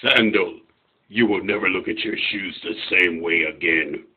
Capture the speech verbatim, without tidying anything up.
Sandal, you will never look at your shoes the same way again.